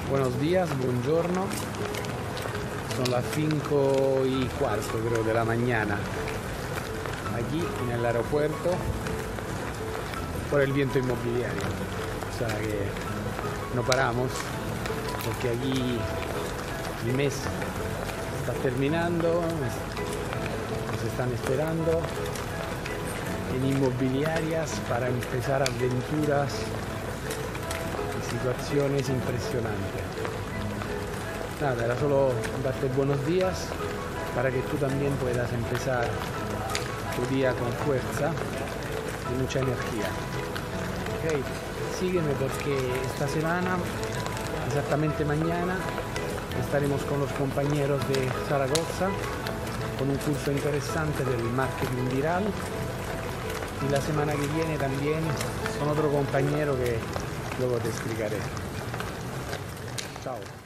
Buenos días, buongiorno. Son las 5:15 creo de la mañana aquí en el aeropuerto por el viento inmobiliario. O sea que no paramos porque aquí el mes está terminando, nos están esperando en inmobiliarias para empezar aventuras y situaciones impresionantes. Nada, era solo darte buenos días para que tú también puedas empezar tu día con fuerza y mucha energía. Ok, sígueme porque esta semana, exactamente mañana, estaremos con los compañeros de Zaragoza con un curso interesante del marketing viral, y la semana que viene también con otro compañero que luego te explicaré. Chao.